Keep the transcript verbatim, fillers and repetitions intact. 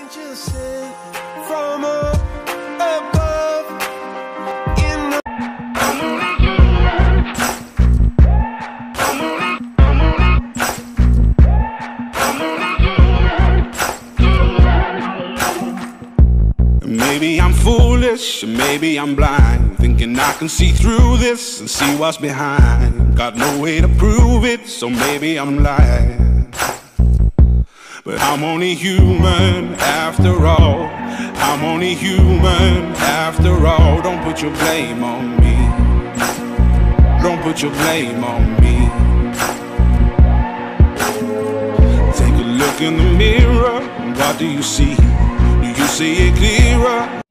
just sent from up above in the Maybe I'm foolish, maybe I'm blind, thinking I can see through this and see what's behind. Got no way to prove it, so maybe I'm lying. But I'm only human after all. I'm only human after all. Don't put your blame on me. Don't put your blame on me. Take a look in the mirror, what do you see? Do you see it clearer?